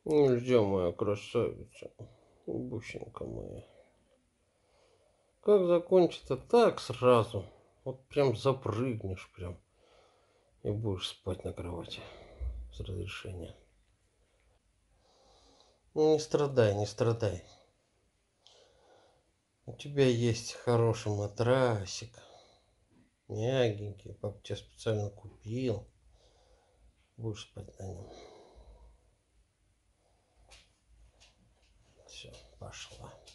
Нельзя, моя красавица, бусинка моя. Как закончится, так сразу. Вот прям запрыгнешь прям. И будешь спать на кровати. С разрешения. Ну не страдай, не страдай. У тебя есть хороший матрасик. Мягенький. Папа тебе специально купил. Будешь спать на нем. Все, пошла.